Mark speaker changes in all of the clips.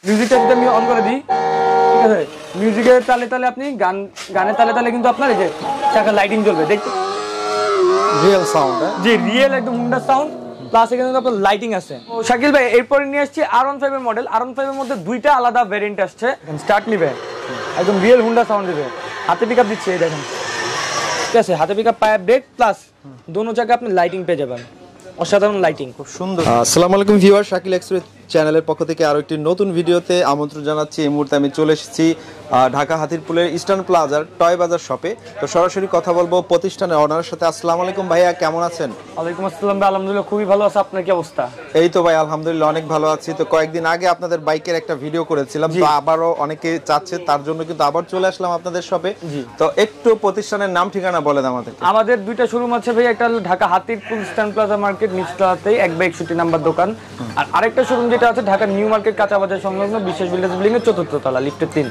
Speaker 1: মিউজিকটা যদি আমি অন করে দিই, ঠিক আছে, মিউজিকের তালে তালে আপনি গানের তালে তালে কিন্তু আপনার এই যে চাকা লাইটিং জ্বলবে, দেখতে
Speaker 2: রিয়েল সাউন্ড।
Speaker 1: জি, রিয়েল একদম হুন্ডা সাউন্ড, প্লাস এখানে কিন্তু আপনার লাইটিং আছে। তো শাকিল ভাই, এরপরে নিয়ে আসছি R15 এর মডেল। R15 এর মধ্যে দুইটা আলাদা ভ্যারিয়েন্ট আসছে। স্টার্ট নিবে, একদম রিয়েল হুন্ডা সাউন্ড দিবে, হাতে পিকআপ দিচ্ছে, এই দেখেন, ঠিক আছে, হাতে পিকআপ, পায়ে ব্রেক, প্লাস দোনো জায়গায় আপনি লাইটিং পেয়ে যাবেন, অসাধারণ লাইটিং, খুব সুন্দর।
Speaker 2: আসসালামু আলাইকুম ভিউয়ার, শাকিল এক্সপ্রেস চ্যানেলের পক্ষ থেকে আরো একটি নতুন ভিডিওতে আমন্ত্রণ জানাচ্ছি। এই মুহূর্তে আমি চলে এসেছি ঢাকা হাতিরপুলের ইস্টার্ন প্লাজার টয় বাজার শপে। তো সরাসরি কথা বলবো প্রতিষ্ঠানের ওনারের সাথে। আসসালামু আলাইকুম ভাইয়া, কেমন আছেন?
Speaker 1: ওয়ালাইকুম আসসালাম ভাই, আলহামদুলিল্লাহ খুবই ভালো আছে, আপনার কি অবস্থা?
Speaker 2: এই তো ভাই আলহামদুলিল্লাহ অনেক ভালো আছি। তো কয়েকদিন আগে আপনাদের বাইকের একটা ভিডিও করেছিলাম, তো আবারও অনেকে চাচ্ছে, তার জন্য কিন্তু আবার চলে আসলাম আপনাদের শপে। তো একটু প্রতিষ্ঠানের নাম ঠিকানা বলেন আমাদের।
Speaker 1: আমাদের দুইটা শোরুম আছে ভাই, একটা হলো Dhaka Hatirpul eastern plaza market নিচতলাতেই 1/61 নাম্বার দোকান, আর আরেকটা শোরুম যেটা আছে ঢাকা নিউ মার্কেট কাঁচা বাজার সংলগ্ন বিশেষ বিল্ডার্স বিল্ডিং এর 4th তলা, লিফটের 3,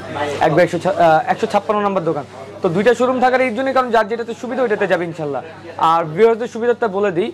Speaker 1: 156 নাম্বার দোকান। তো দুইটা শোরুম থাকার এই জন্যই, কারণ যার যেটাতে সুবিধা ওইটাতে যাবে ইনশাল্লাহ। আর ভিউয়ারদের সুবিধাটা বলে দিই,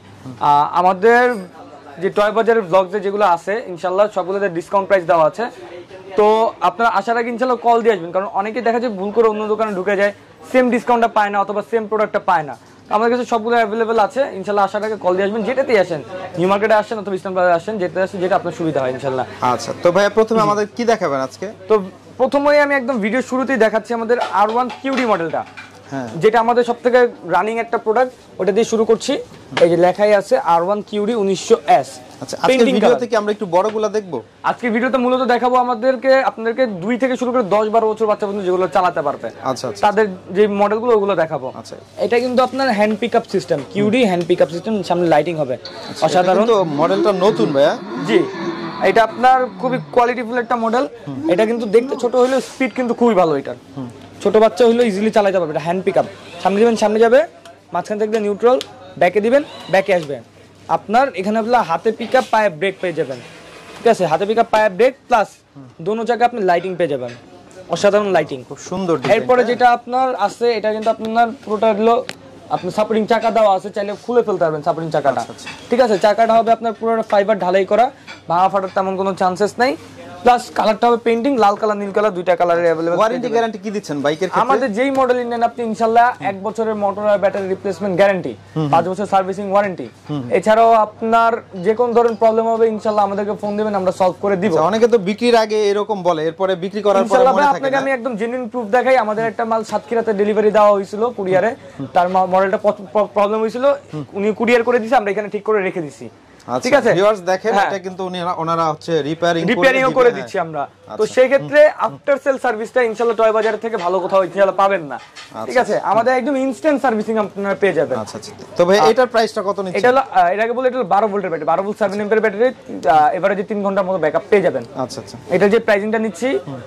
Speaker 1: আমাদের যে টয় বাজারের ব্লগসে যেগুলো আছে ইনশাল্লাহ সবগুলোতে ডিসকাউন্ট প্রাইস দেওয়া আছে। তো আপনারা আসার আগে ইনশাল্লাহ কল দিয়ে আসবেন, কারণ অনেকে দেখা যায় ভুল করে অন্য দোকানে ঢুকে যায়, সেম ডিসকাউন্টটা পায় না অথবা সেম প্রোডাক্টটা পায় না। আমাদের কাছে সবগুলো অ্যাভেলেবেল আছে, ইনশাল্লাহ আসার আগে কল দিয়ে আসবেন, যেটাতেই আসেন, নিউ মার্কেটে আসেন অথবা ইস্টার্ন প্লাজা আসেন, যেটাতে আসেন, যেটা আপনার সুবিধা হয় ইনশাল্লাহ।
Speaker 2: আচ্ছা, তো ভাইয়া প্রথমে আমাদের কি দেখাবেন আজকে?
Speaker 1: তো প্রথমেই আমি একদম ভিডিও শুরুতেই দেখাচ্ছি আমাদের R1 QD মডেলটা, যেটা আমাদের সবথেকে রানিং একটা প্রোডাক্ট, ওটা দিয়ে শুরু করছি। এই যে লেখাই আছে R1 QD 1900S।
Speaker 2: আচ্ছা, আজকের ভিডিওতে কি আমরা একটু বড়গুলো দেখব?
Speaker 1: আজকের ভিডিওতে মূলত দেখাবো আপনাদেরকে 2 থেকে শুরু করে 10-12 বছর বাচ্চা পর্যন্ত যেগুলো চালাতে পারবে,
Speaker 2: আচ্ছা আচ্ছা,
Speaker 1: তাদের যে মডেলগুলো ওগুলো দেখাবো। আচ্ছা, এটা কিন্তু আপনার hand pickup system, QD hand pickup system, সামনে লাইটিং হবে, অসাধারণ।
Speaker 2: তো মডেলটা নতুন ভাইয়া?
Speaker 1: জি, এটা আপনার খুবই কোয়ালিটিফুল একটা মডেল। এটা কিন্তু দেখতে ছোট হলেও স্পিড কিন্তু খুবই ভালো, এটার ছোট বাচ্চা হলেও ইজিলি চালাতে পারবে। এটা হ্যান্ড পিকআপ, সামনে দিবেন সামনে যাবে, মাঝখান থেকে নিউট্রাল, ব্যাকে দিবেন ব্যাকে আসবে। আপনার এখানে আপনার হাতে পিকআপ, পায়ে ব্রেক পেয়ে যাবেন, ঠিক আছে, হাতে পিকআপ, পায়ে ব্রেক, প্লাস দোনো জায়গায় আপনি লাইটিং পেয়ে যাবেন, অসাধারণ লাইটিং, খুব সুন্দর। এরপরে যেটা আপনার আছে, এটা কিন্তু আপনার পুরোটা হলো আপনার সাপোর্টিং চাকা দেওয়া আছে, চাইলে খুলে ফেলতে পারবেন সাপোর্টিং চাকাটা, ঠিক আছে। চাকাটা হবে আপনার পুরো ফাইবার ঢালাই করা, ভাঙা ফাটার তেমন কোনো চান্সেস নাই। প্লাস কালারটা হবে পেইন্টিং, লাল কালার নীল কালার, দুইটা কালারে अवेलेबल।
Speaker 2: ওয়ারেন্টি গ্যারান্টি কি দিচ্ছেন বাইকের ক্ষেত্রে?
Speaker 1: আমাদের যেই মডেলই নেন আপনি ইনশাআল্লাহ 1 বছরের মোটর আর ব্যাটারি রিপ্লেসমেন্ট গ্যারান্টি, 5 বছর সার্ভিসিং ওয়ারেন্টি। এছাড়াও আপনার যে কোন ধরনের প্রবলেম হবে ইনশাআল্লাহ আমাদেরকে ফোন দিবেন, আমরা সলভ করে দিব।
Speaker 2: অনেকে তো বিক্রির আগে এরকম বলে, এরপরে বিক্রি করার পরে মনে থাকে না।
Speaker 1: আপনাকে আমি একদম জেনুইন প্রুফ দেখাই। আমাদের একটা মাল সাতক্ষীরাতে ডেলিভারি দেওয়া হয়েছিল কুরিয়ারে, তার মডেলটা প্রবলেম হয়েছিল, উনি কুরিয়ার করে দিয়েছে, আমরা এখানে ঠিক করে রেখে দিয়েছি, ঠিক আছে।
Speaker 2: ভিউয়ার্স দেখেন, এটা কিন্তু ওনারা হচ্ছে রিপেয়ারিং
Speaker 1: করে দিচ্ছি আমরা। তো সেই ক্ষেত্রে আফটার সেল সার্ভিসটা ইনশাআল্লাহ টয় বাজার থেকে ভালো কোথাও ইনশাআল্লাহ পাবেন না, ঠিক আছে। আমাদের একদম ইনস্ট্যান্ট সার্ভিসিং আপনারা পেয়ে যাবেন।
Speaker 2: আচ্ছা আচ্ছা, তো ভাই এটার প্রাইসটা কত নিচ্ছে?
Speaker 1: এটা হলো এটাকে বলে, এটা 12 ভোল্টের ব্যাটারি, 12 ভোল্ট 7 এম্পিয়ার ব্যাটারি, এভারেজে 3 ঘন্টার মতো ব্যাকআপ পেয়ে যাবেন।
Speaker 2: আচ্ছা আচ্ছা,
Speaker 1: এটা যে প্রাইসিংটা নিচ্ছি,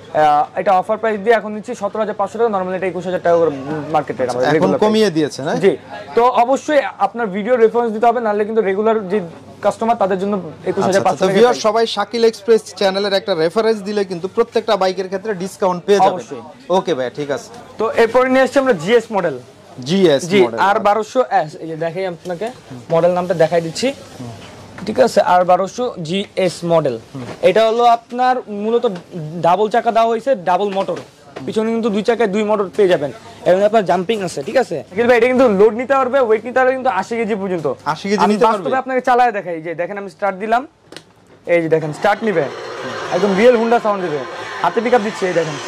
Speaker 1: এটা অফার প্রাইস দিয়ে এখন নিচ্ছি 17,500 টাকা, নরমালি এটা 21,000 টাকা মার্কেটে আমাদের
Speaker 2: এখন কমিয়ে দিয়েছে না?
Speaker 1: জি, তো অবশ্যই আপনার ভিডিও রেফারেন্স দিতে হবে, নাহলে কিন্তু রেগুলার যে কাস্টমার তাদের জন্য 21,500 টাকা।
Speaker 2: ভিউয়ার সবাই শাকিল এক্সপ্রেস চ্যানেলের একটা রেফারেন্স দিলে কিন্তু প্রত্যেকটা বাইকের ক্ষেত্রে ডিসকাউন্ট পেয়ে যাবেন।
Speaker 1: অবশ্যই।
Speaker 2: ওকে ভাই, ঠিক আছে।
Speaker 1: তো এরপর নিয়ে আসছি আমরা GS model,
Speaker 2: GS model
Speaker 1: R1200S। এই যে দেখাই আপনাকে, মডেল নামটা দেখাই দিচ্ছি, ঠিক আছে। R1200 GS মডেল, এটা হলো আপনার মূলত ডাবল চাকা দেওয়া হয়েছে, ডাবল মোটর, পিছনে কিন্তু 2 চাকায় 2 মোটর পেয়ে যাবেন, এবং আপনার জাম্পিং আছে, ঠিক আছে। ভাই এটা কিন্তু লোড নিতে পারবে, ওয়েট নিতে পারবে কিন্তু 80 কেজি পর্যন্ত।
Speaker 2: 80 কেজি নিতে পারবে?
Speaker 1: বাস্তবে আপনাকে চালায় দেখাই, যে দেখেন আমি স্টার্ট দিলাম, এই যে দেখেন স্টার্ট নিবে, একদম রিয়েল হুন্ডা সাউন্ড দিবে, হাতে পিকআপ দিচ্ছে, এই দেখেন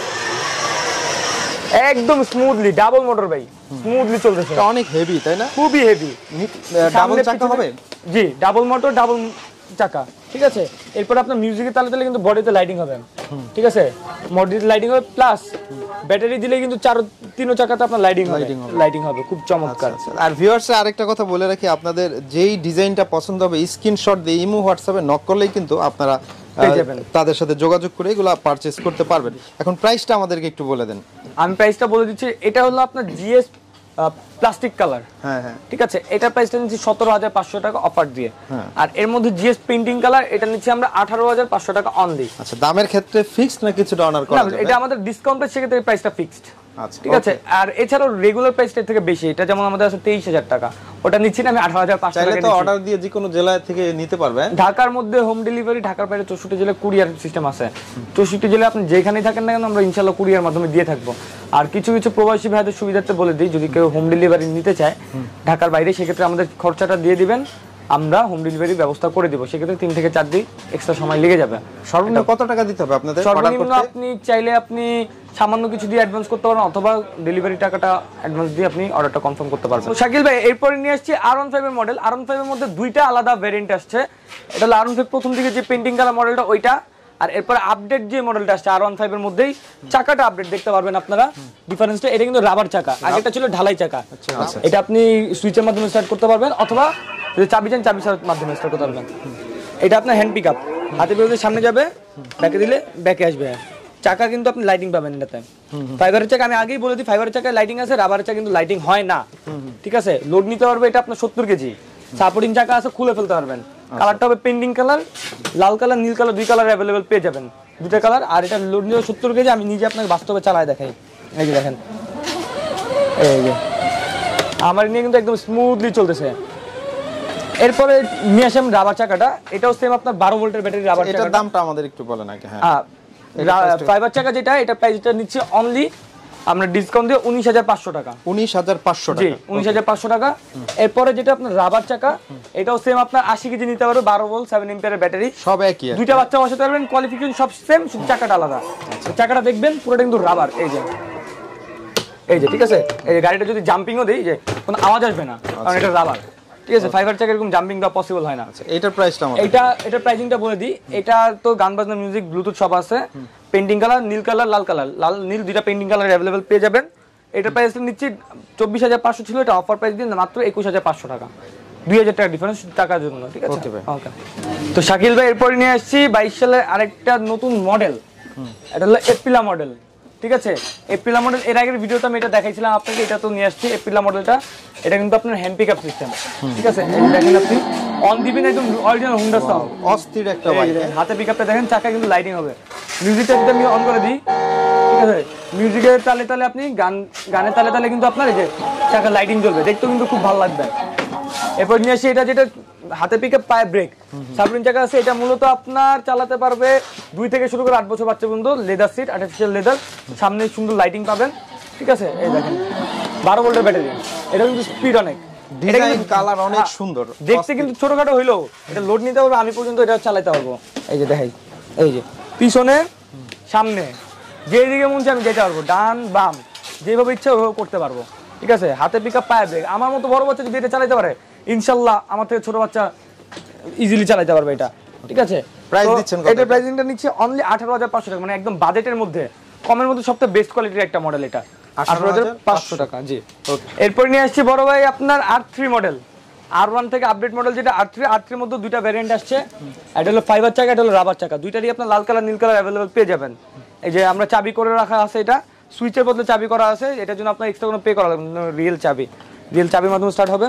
Speaker 1: একদম স্মুথলি, ডাবল মোটর ভাই, স্মুথলি চলতেছে।
Speaker 2: অনেক হেভি তাই না?
Speaker 1: খুবই হেভি।
Speaker 2: ডাবল চাকা হবে?
Speaker 1: জি, ডাবল মোটর, ডাবল চাকা, ঠিক আছে। এরপর আপনার মিউজিকের তালে তালে কিন্তু বডিতে লাইটিং হবে, ঠিক আছে, বডিতে লাইটিং হবে, প্লাস ব্যাটারি দিলে কিন্তু 3 চাকাতে আপনার লাইটিং হবে, খুব চমৎকার।
Speaker 2: আর ভিউয়ার্স আরেকটা কথা বলে রাখি, আপনাদের যেই ডিজাইনটা পছন্দ হবে স্ক্রিনশট দিয়ে ইমো হোয়াটসঅ্যাপে নক করলেই কিন্তু আপনারা তাদের সাথে যোগাযোগ করে এগুলো পারচেজ করতে পারবেন। এখন প্রাইসটা আমাদেরকে একটু বলে দেন।
Speaker 1: আমি প্রাইসটা বলে দিচ্ছি, এটা হলো আপনার GS প্লাস্টিক কালার,
Speaker 2: হ্যাঁ হ্যাঁ,
Speaker 1: ঠিক আছে। এটা প্রাইসটা নিচ্ছি 17,500 টাকা অফার দিয়ে, আর এর মধ্যে GS পেইন্টিং কালার এটা নিচ্ছি আমরা 18,500 টাকা অনলি।
Speaker 2: আচ্ছা, দামের ক্ষেত্রে ফিক্সড না কিছুটা অনার করা যাবে?
Speaker 1: এটা আমাদের ডিসকাউন্টের সেক্ষেত্রে প্রাইসটা ফিক্সড,
Speaker 2: আচ্ছা,
Speaker 1: ঠিক আছে। আর এছাড়াও রেগুলার প্রাইসটা থেকে বেশি, এটা যেমন আমাদের আছে 23,000 টাকা, ওটা নিচ্ছি না আমি 18,500
Speaker 2: চাইলে
Speaker 1: টাকা
Speaker 2: তো
Speaker 1: নিচ্ছি।
Speaker 2: অর্ডার দিয়ে যে কোনো জেলা থেকে নিতে পারবে।
Speaker 1: ঢাকার মধ্যে হোম ডেলিভারি, ঢাকার বাইরে 64 জেলায় কুরিয়ার সিস্টেম আছে। 64 জেলায় আপনি যেখানেই থাকেন না কেন আমরা ইনশাআল্লাহ কুরিয়ার মাধ্যমে দিয়ে থাকবো। আর কিছু কিছু প্রবাসী ভাইদের সুবিধার্থে বলে দিই, যদি কেউ হোম ডেলিভারি নিতে চায় ঢাকার বাইরে, সেক্ষেত্রে আমাদের খরচাটা দিয়ে দিবেন, আমরা হোম ডেলিভারির ব্যবস্থা করে দিব। সেক্ষেত্রে 3 থেকে 4 দিন এক্সট্রা সময় লেগে যাবে।
Speaker 2: সর্বনিম্ন কত টাকা দিতে হবে আপনাদের অর্ডার
Speaker 1: সর্বনিম্ন
Speaker 2: করতে?
Speaker 1: আপনি চাইলে আপনি সামান্য কিছু দিয়ে অ্যাডভান্স করতে পারেন, অথবা ডেলিভারি টাকাটা অ্যাডভান্স দিয়ে আপনি অর্ডারটা কনফার্ম করতে পারবেন। শাকিল ভাই, এরপরে নিয়ে আসছি R15 এর মডেল। R15 এর মধ্যে দুইটা আলাদা ভেরিয়েন্ট আসছে। এটা হলো R15 প্রথম দিকে যে পেন্টিং কালার মডেলটা ওইটা, আর এরপর আপডেট যে মডেলটা আসছে R15 এর মধ্যেই চাকাটা আপডেট দেখতে পারবেন আপনারা। ডিফারেন্সটা, এটা কিন্তু রাবার চাকা, আগেটা ছিল ঢালাই চাকা। এটা আপনি সুইচের মাধ্যমে স্টার্ট করতে পারবেন, অথবা যদি চাবি চান চাবির মাধ্যমে স্টার্ট করতে পারবেন। এটা আপনার হ্যান্ড পিক আপ, হাতে বেরোলে সামনে যাবে, ব্যাকে দিলে ব্যাকে আসবে। চাকা কিন্তু আপনি লাইটিং পাবেন এটাতে। ফাইবারের চাকা আমি আগেই বলে দিই, ফাইবারের চাকায় লাইটিং আছে, রাবারের চাকা কিন্তু লাইটিং হয় না। ঠিক আছে, লোড নিতে পারবে এটা আপনার 70 কেজি। সাপোর্টিং চাকা আছে, খুলে ফেলতে পারবেন। কালারটা হবে পেন্ডিং কালার, লাল কালার, নীল কালার, দুই কালার অ্যাভেলেবেল পেয়ে যাবেন, দুটো কালার। আর এটা লোড নিতে 70 কেজি। আমি নিজে আপনাকে বাস্তবে চালায় দেখাই, এই যে দেখেন, এই যে আমার নিয়ে কিন্তু একদম স্মুথলি চলতেছে। এরপরে নিয়ে আসলাম রাবার চাকাটা, এটাও সেম আপনার 12 ভোল্টের ব্যাটারি রাবার চাকা।
Speaker 2: এটার দামটা আমাদের একটু বলেন আগে। হ্যাঁ,
Speaker 1: ফাইবার চাকা যেটা, এটা প্রাইসটা নিচ্ছে অনলি আমরা ডিসকাউন্ট দিয়ে 19,500 টাকা।
Speaker 2: 19,500
Speaker 1: জি,
Speaker 2: টাকা।
Speaker 1: 19,500 টাকা। এরপরে যেটা আপনার রাবার চাকা, এটাও সেম আপনার 80 কেজি নিতে পারবে, 12 ভোল্ট 7 এম্পিয়ারের ব্যাটারি,
Speaker 2: সব একই।
Speaker 1: দুইটা বাচ্চা বসাতে পারবেন, কোয়ালিফিকেশন সব সেম, শুধু চাকাটা আলাদা। চাকাটা দেখবেন পুরোটা কিন্তু রাবার, এই যে ঠিক আছে। এই যে গাড়িটা যদি জাম্পিংও দেই, যে কোনো আওয়াজ আসবে না, কারণ এটা রাবার। ঠিক আছে, ফাইবার চাকা এরকম জাম্পিং দেওয়া পসিবল হয় না।
Speaker 2: এটার প্রাইসটা আমাদের,
Speaker 1: এটার প্রাইসিংটা বলে দিই। এটা তো গান বাজনা, মিউজিক, ব্লুটুথ সব আছে। পেন্টিং কালার, নীল কালার, লাল কালার, লাল নীল দুইটা পেন্টিং কালার অ্যাভেলেবেল পেয়ে যাবেন। এটার প্রাইস নিচ্ছি 24,500 ছিল, এটা অফার প্রাইস দিয়ে মাত্র 21,500 টাকা। 2,000 টাকা ডিফারেন্স টাকার জন্য। ঠিক আছে, ওকে। তো শাকিল ভাই, এরপরে নিয়ে আসছি 22 সালের আরেকটা নতুন মডেল। এটা হলো এপিলা মডেল। ঠিক আছে, এপিলা মডেল, এর আগের ভিডিওতে আমি এটা দেখাইছিলাম আপনাকে, এটা তো নিয়ে আসছি এপিলা মডেলটা। এটা কিন্তু আপনার হ্যান্ড পিক আপ সিস্টেম। ঠিক আছে, এই দেখেন আপনি অন দিবেন, একদম অরিজিনাল হুন্ডা সাউন্ড,
Speaker 2: অস্থির একটা বাইক।
Speaker 1: হাতে পিক আপটা দেখেন, চাকা কিন্তু লাইটিং হবে। মিউজিকটা যদি আমি অন করে দিই, ঠিক আছে, মিউজিকের তালে তালে আপনি গানের তালে তালে কিন্তু আপনার এই যে চাকা লাইটিং জ্বলবে, দেখতেও কিন্তু খুব ভালো লাগবে। এরপর নিয়ে আসি এটা যেটা হাতে পিক আপ, পায়ে ব্রেক, সাবরিন চাকা আছে। এটা মূলত আপনার চালাতে পারবে 2 থেকে শুরু করে 8 বছর বাচ্চা পর্যন্ত। লেদার সিট, আর্টিফিশিয়াল লেদার, সামনে সুন্দর লাইটিং পাবেন। ঠিক আছে, এই দেখেন 12 ভোল্টের ব্যাটারি। এটা কিন্তু স্পিড অনেক,
Speaker 2: ডিজাইন কালার অনেক সুন্দর,
Speaker 1: দেখতে কিন্তু ছোটখাটো হইলেও এটা লোড নিতে পারবো, আমি পর্যন্ত এটা চালাতে পারবো। এই যে দেখাই, এই যে পিছনে সামনে যেদিকে মন চাই আমি যেতে পারবো, ডান বাম যেভাবে ইচ্ছা ওইভাবে করতে পারবো। ঠিক আছে, হাতে পিক আপ, পায়ে ব্রেক। আমার মতো বড় বাচ্চা যদি এটা চালাতে পারে, ইনশাল্লাহ আমার থেকে ছোট বাচ্চা ইজিলি চালাতে পারবে এটা। ঠিক আছে,
Speaker 2: প্রাইস দিচ্ছেন কত?
Speaker 1: এটার প্রাইসিংটা নিচ্ছে অনলি 18,500 টাকা, মানে একদম বাজেটের মধ্যে, কমের মধ্যে সবচেয়ে বেস্ট কোয়ালিটির একটা মডেল এটা, 18,500 টাকা। জি, এরপর নিয়ে আসছি বড় ভাই আপনার R3 মডেল। R1 থেকে আপডেট মডেল যেটা R3 এর মধ্যে দুইটা ভ্যারিয়েন্ট আসছে। এটা হলো ফাইবার চাকা, এটা হলো রাবার চাকা। দুইটারই আপনার লাল কালার, নীল কালার অ্যাভেলেবল পেয়ে যাবেন। এই যে আমরা চাবি করে রাখা আছে, এটা সুইচের বদলে চাবি করা আছে, এটার জন্য আপনার এক্সট্রা কোনো পে করা লাগবে না, রিয়েল চাবির মাধ্যমে স্টার্ট হবে।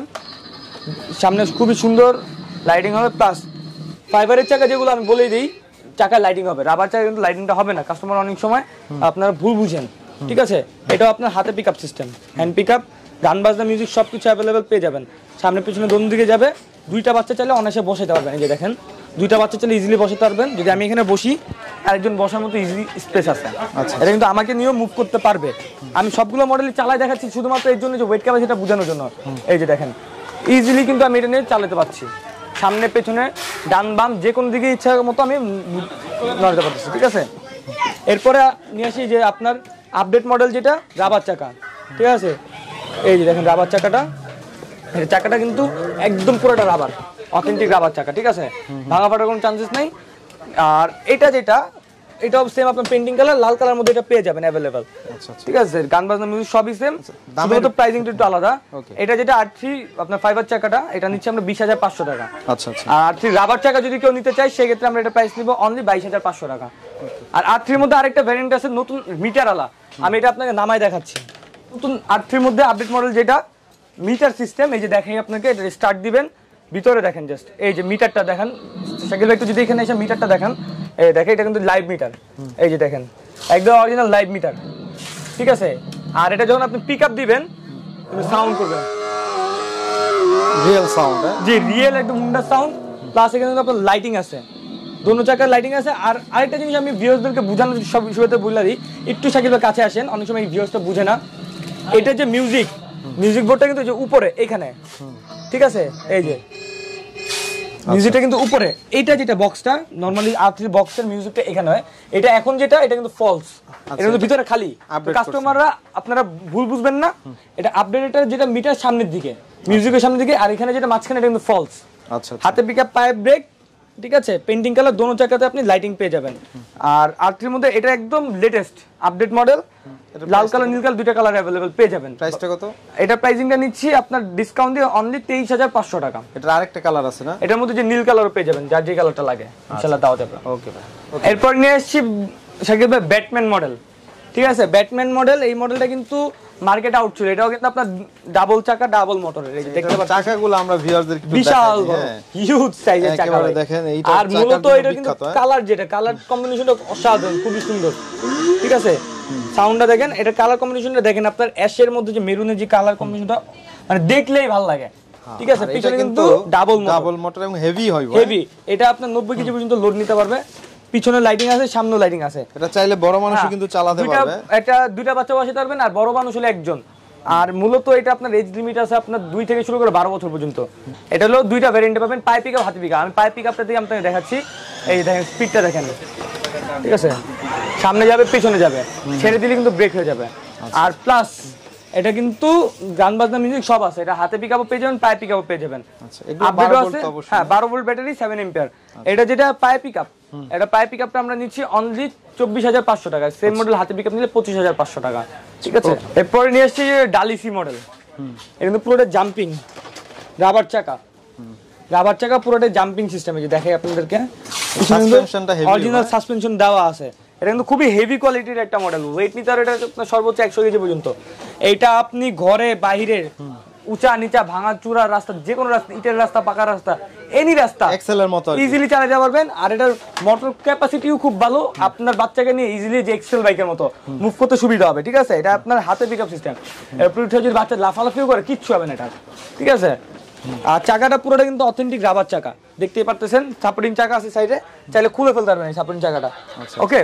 Speaker 1: সামনে খুবই সুন্দর লাইটিং হবে, প্লাস ফাইবারের চাকা যেগুলো আমি বলেই দিই, চাকায় লাইটিং হবে। রাবার চাকা কিন্তু লাইটিংটা হবে না, কাস্টমার অনেক সময় আপনারা ভুল বুঝেন। ঠিক আছে, এটাও আপনার হাতে pick up system, hand pick up, গান বাজনা, মিউজিক সব কিছু অ্যাভেলেবেল পেয়ে যাবেন। সামনে পিছনে দোনো দিকে যাবে, দুইটা বাচ্চা চাইলে অনায়াসে বসাতে পারবেন। এই যে দেখেন, দুইটা বাচ্চা চাইলে ইজিলি বসাতে পারবেন। যদি আমি এখানে বসি, আরেকজন বসার মতো ইজিলি স্পেস আছে। এটা কিন্তু আমাকে নিয়েও মুভ করতে পারবে। আমি সবগুলো মডেলই চালাই দেখাচ্ছি শুধুমাত্র এর জন্য যে ওয়েট ক্যাপাসিটিটা বোঝানোর জন্য। এই যে দেখেন, ইজিলি কিন্তু আমি এটা নিয়ে চালাতে পারছি, সামনে পেছনে ডান বাম যে কোনো দিকে ইচ্ছা মতো আমি নড়াতে পারতেছি। ঠিক আছে, এরপরে নিয়ে আসি যে আপনার আপডেট মডেল যেটা রাবার চাকা। ঠিক আছে, এই যে দেখেন রাবার চাকাটা কিন্তু একদম পুরোটা রাবার, অথেন্টিক রাবার চাকা। ঠিক আছে, ভাঙা ফাটার কোনো চান্সেস নেই। আর এটা যেটা, এটাও সেম আপনার পেন্টিং কালার, লাল কালার মধ্যে এটা পেয়ে যাবেন অ্যাভেলেবল। ঠিক আছে, গান বাজনা, মিউজিক সবই সেম, শুধুমাত্র প্রাইসিংটা একটু আলাদা। এটা যেটা R3 আপনার ফাইবার চাকাটা, এটা নিচ্ছে আমরা 20,500 টাকা।
Speaker 2: আচ্ছা আচ্ছা।
Speaker 1: আর R3 রাবার চাকা যদি কেউ নিতে চায়, সেক্ষেত্রে আমরা এটা প্রাইস নিব অনলি 22,500 টাকা। আর R3 এর মধ্যে আরেকটা ভ্যারিয়েন্ট আছে নতুন মিটার আলা, আমি এটা আপনাকে নামায় দেখাচ্ছি। নতুন R3 এর মধ্যে আপডেট মডেল যেটা মিটার সিস্টেম। এই যে দেখেন, আপনাকে স্টার্ট দিবেন, ভিতরে দেখেন জাস্ট এই যে মিটারটা দেখেন, শাকিল ভাই একটু যদি এখানে এসে মিটারটা দেখেন, এই দেখেন এটা কিন্তু লাইভ মিটার। এই যে দেখেন, একদম অরিজিনাল লাইভ মিটার। ঠিক আছে, আর এটা যখন আপনি পিক আপ দিবেন তুমি সাউন্ড করবেন
Speaker 2: রিয়েল সাউন্ড।
Speaker 1: জি রিয়েল একদম হুন্ডা সাউন্ড, প্লাস এখানে আপনার লাইটিং আছে, দোনো চাকার লাইটিং আছে। আর আরেকটা জিনিস আমি ভিউয়ার্সদেরকে বোঝানোর সব শুরুতে বলে দিই, একটু সাকিবের কাছে আসেন, অনেক সময় ভিউয়ার্সটা বুঝে না। এটা যে মিউজিক বোর্ডটা কিন্তু যে উপরে এখানে, ঠিক আছে, এই যে মিউজিকটা কিন্তু উপরে, এইটা যেটা বক্সটা নরমালি R3 বক্সের মিউজিকটা এখানে হয়, এটা এখন যেটা এটা কিন্তু ফলস, এটা কিন্তু ভিতরে খালি। কাস্টমাররা আপনারা ভুল বুঝবেন না, এটা আপডেটের যেটা মিটার সামনের দিকে, মিউজিকের সামনের দিকে, আর এখানে যেটা মাঝখানে এটা কিন্তু ফলস।
Speaker 2: আচ্ছা,
Speaker 1: হাতে পিকআপ, পায়ে ব্রেক, ঠিক আছে, পেন্টিং কালার, দোনো চাকাতে আপনি লাইটিং পেয়ে যাবেন। আর R3 এর মধ্যে এটা একদম লেটেস্ট আপডেট মডেল, লাল কালার নীল কালার দুইটা কালার अवेलेबल পেয়ে যাবেন।
Speaker 2: প্রাইসটা কত?
Speaker 1: এটা প্রাইসিংটা নিচ্ছি আপনার ডিসকাউন্ট দিয়ে অনলি 23500 টাকা।
Speaker 2: এটার আরেকটা কালার আছে না?
Speaker 1: এটার মধ্যে যে নীল কালারও পেয়ে যাবেন, যার যে কালারটা লাগে ইনশাআল্লাহ দাও যাবে।
Speaker 2: ওকে ভাই।
Speaker 1: এরপর নিয়ে আসছি শাকিব ভাই ব্যাটম্যান মডেল, ঠিক আছে, ব্যাটম্যান মডেল। এই মডেলটা কিন্তু মার্কেট আউট ছিল, এটাও কিন্তু আপনার ডাবল চাকা ডাবল মোটরের, এই যে দেখতে পাচ্ছেন
Speaker 2: চাকাগুলো আমরা ভিউয়ারদের একটু
Speaker 1: বিশাল বড় হিউজ সাইজের চাকা
Speaker 2: একেবারে দেখেন। এইটা
Speaker 1: আর মূলত এটা কিন্তু কালার, যেটা কালার কম্বিনেশনটা অসাধারণ, খুবই সুন্দর, ঠিক আছে। সাউন্ডটা দেখেন, এটা কালার কম্বিনেশনটা দেখেন, আপনার অ্যাশের মধ্যে যে মেরুনের যে কালার কম্বিনেশনটা মানে দেখলেই ভালো লাগে, ঠিক আছে। পিছনে কিন্তু ডাবল
Speaker 2: মোটর এবং হেভি হয়,
Speaker 1: হেভি। এটা আপনার 90 কেজি পর্যন্ত লোড নিতে পারবে, পিছনে লাইটিং আছে, সামনে লাইটিং আছে।
Speaker 2: এটা চাইলে বড় মানুষও কিন্তু চালাতে পারবে।
Speaker 1: এটা দুইটা বাচ্চা বসাতে পারবেন, আর বড় মানুষ হলে একজন। আর মূলত এটা আপনার এজ লিমিট আছে আপনার 2 থেকে শুরু করে 12 বছর পর্যন্ত। এটা হলো দুইটা ভ্যারিয়েন্টে পাবেন, পাই পিকআপ, হাতি পিকআপ। আমি পাই পিকআপটা দিয়ে আপনাকে দেখাচ্ছি, এই দেখেন স্পিডটা দেখেন, ঠিক আছে, সামনে যাবে পিছনে যাবে, ছেড়ে দিলে কিন্তু ব্রেক হয়ে যাবে। আর প্লাস এটা কিন্তু গান বাজনা মিউজিক সব আছে, এটা হাতে পিকআপও পেয়ে যাবেন, পায়ে পিকআপও পেয়ে যাবেন।
Speaker 2: আচ্ছা, এগুলো 12 ভোল্ট অবশ্যই।
Speaker 1: হ্যাঁ 12 ভোল্ট ব্যাটারি 7 এম্পিয়ার। এটা যেটা পায়ে পিকআপ, এটা পায়ে পিকআপটা আমরা নিচ্ছি অনলি 24500 টাকা। সেম মডেল হাতে পিকআপ নিলে 25500 টাকা, ঠিক আছে। এরপরে নিয়ে আসছি ডালিসি মডেল, এটা কিন্তু পুরোটা জাম্পিং রাবার চাকা, রাবার চাকা পুরোটা জাম্পিং সিস্টেম। এই যে দেখাই আপনাদেরকে,
Speaker 2: সাসপেনশনটা হেভি,
Speaker 1: অরিজিনাল সাসপেনশন দেওয়া আছে। এটা কিন্তু খুবই হেভি কোয়ালিটির একটা মডেল, ওয়েট নিতে আর এটা আপনার সর্বোচ্চ 100 কেজি পর্যন্ত। এইটা আপনি ঘরে বাইরে উঁচা নিচা ভাঙা চূড়া রাস্তা, যে কোনো রাস্তা, ইটের রাস্তা, পাকা রাস্তা, এনি রাস্তা
Speaker 2: এক্সেলের মতো
Speaker 1: ইজিলি চালাতে পারবেন। আর এটার মোটর ক্যাপাসিটিও খুব ভালো, আপনার বাচ্চাকে নিয়ে ইজিলি যে এক্সেল বাইকের মতো মুভ করতে সুবিধা হবে, ঠিক আছে। এটা আপনার হাতে পিকআপ সিস্টেম, এরপর যদি বাচ্চা লাফালাফিও করে কিচ্ছু হবে না এটা, ঠিক আছে। আর চাকাটা পুরোটা কিন্তু অথেন্টিক রাবার চাকা, দেখতেই পারতেছেন, সাপোর্টিং চাকা আছে সাইডে, চাইলে খুলে ফেলতে পারবেন এই সাপোর্টিং চাকাটা, ওকে।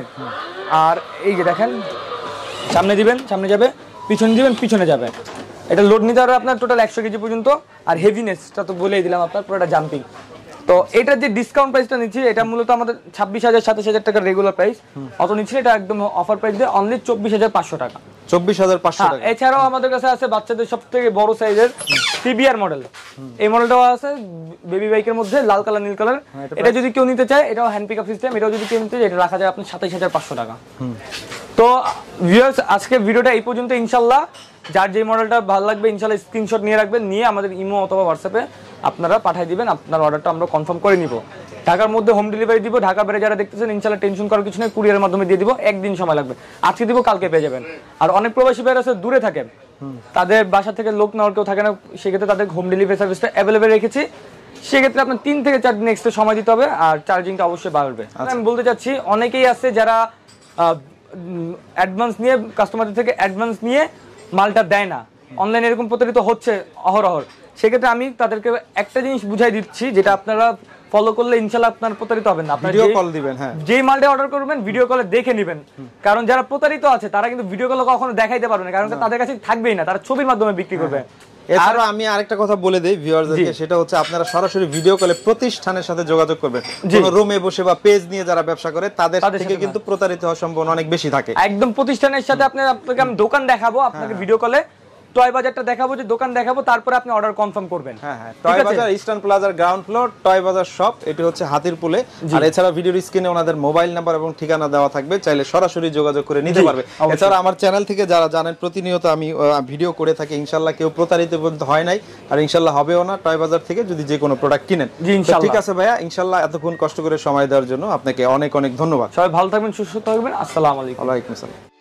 Speaker 1: আর এই যে দেখেন, সামনে দিবেন সামনে যাবে, পিছনে দিবেন পিছনে যাবে। এটা লোড নিতে পারবে আপনার টোটাল 100 কেজি পর্যন্ত। আর হেভিনেসটা তো বলেই দিলাম আপনার, পুরোটা জাম্পিং। তো এটার যে ডিসকাউন্ট প্রাইসটা নিচ্ছি, এটা মূলত আমাদের 26,000 27,000 টাকার রেগুলার প্রাইস, অত নিচ্ছি এটা একদম অফার প্রাইস দিয়ে অনলি 24,500 টাকা।
Speaker 2: 24,500 টাকা।
Speaker 1: এছাড়াও আমাদের কাছে আছে বাচ্চাদের সবথেকে বড় সাইজের TBR মডেল, এই মডেলটাও আছে বেবি বাইকের মধ্যে, লাল কালার নীল কালার। এটা যদি কেউ নিতে চায়, এটাও হ্যান্ড পিকআপ সিস্টেম, এটাও যদি কেউ নিতে চায়, এটা রাখা যায় আপনার 27,500 টাকা। তো ভিউয়ার্স, আজকে ভিডিওটা এই পর্যন্ত। ইনশাআল্লাহ যার যে মডেলটা ভালো লাগবে ইনশাআল্লাহ স্ক্রিনশট নিয়ে রাখবেন, নিয়ে আমাদের ইমো অথবা হোয়াটসঅ্যাপে আপনারা পাঠিয়ে দিবেন, আপনার অর্ডারটা আমরা কনফার্ম করে নিব। ঢাকার মধ্যে হোম ডেলিভারি দিব, ঢাকা বাইরে যারা দেখতেছেন ইনশাআল্লাহ টেনশন করার কিছু নেই, কুরিয়ারের মাধ্যমে দিয়ে দিব, একদিন সময় লাগবে, আজকে দিব কালকে পেয়ে যাবেন। আর অনেক প্রবাসী ভাইরা আছে দূরে থাকেন, তাদের বাসা থেকে লোক নেওয়ার কেউ থাকে না, সেক্ষেত্রে তাদের হোম ডেলিভারি সার্ভিসটা অ্যাভেলেবেল রেখেছি। সেক্ষেত্রে আপনার 3 থেকে 4 দিন এক্সট্রা সময় দিতে হবে, আর চার্জিংটা অবশ্যই বাড়বে। আমি বলতে চাচ্ছি, অনেকেই আছে যারা অ্যাডভান্স নিয়ে, কাস্টমারদের থেকে অ্যাডভান্স নিয়ে মালটা দেয় না, অনলাইনে এরকম প্রতারিত হচ্ছে অহরহ। সেক্ষেত্রে আমি তাদেরকে একটা জিনিস বুঝাই দিচ্ছি, যেটা আপনারা ফলো করলে ইনশাআল্লাহ আপনার প্রতারিত হবেন না।
Speaker 2: ভিডিও কল দিবেন, হ্যাঁ,
Speaker 1: যেই মালটা অর্ডার করবেন ভিডিও কলে দেখে নেবেন, কারণ যারা প্রতারিত আছে তারা কিন্তু ভিডিও কলে কখনো দেখাইতে পারবে না, কারণ তাদের কাছে থাকবেই না, তারা ছবির মাধ্যমে বিক্রি করবে।
Speaker 2: এছাড়া আমি আরেকটা কথা বলে দেই ভিউয়ারদেরকে, সেটা হচ্ছে আপনারা সরাসরি ভিডিও কলে প্রতিষ্ঠানের সাথে যোগাযোগ করবেন। কোনো রুমে বসে বা পেজ নিয়ে যারা ব্যবসা করে তাদের থেকে কিন্তু প্রতারিত হওয়ার সম্ভাবনা অনেক বেশি থাকে।
Speaker 1: একদম প্রতিষ্ঠানের সাথে আপনাকে আমি দোকান দেখাবো, আপনাকে ভিডিও কলে টয় বাজারটা দেখাবো, যে দোকান দেখাবো, তারপরে আপনি অর্ডার কনফার্ম করবেন।
Speaker 2: হ্যাঁ হ্যাঁ, টয় বাজার ইস্টার্ন প্লাজার ground floor, toy Bazar shop, এটি হচ্ছে হাতিরপুলে। আর এছাড়া ভিডিওর স্ক্রিনে ওনাদের মোবাইল নাম্বার এবং ঠিকানা দেওয়া থাকবে, চাইলে সরাসরি যোগাযোগ করে নিতে পারবে। এছাড়া আমার চ্যানেল থেকে যারা জানেন প্রতিনিয়ত আমি ভিডিও করে থাকি, ইনশাআল্লাহ কেউ প্রতারিত হয় নাই, আর ইনশাআল্লাহ হবেও না টয় বাজার থেকে যদি যে কোনো প্রোডাক্ট কিনেন। ঠিক আছে ভাইয়া, ইনশাআল্লাহ এতক্ষণ কষ্ট করে সময় দেওয়ার জন্য আপনাকে অনেক অনেক ধন্যবাদ।
Speaker 1: সবাই ভালো থাকবেন, সুস্থ থাকবেন। আসসালামু আলাইকুম।
Speaker 2: ওয়ালাইকুম আসসালাম।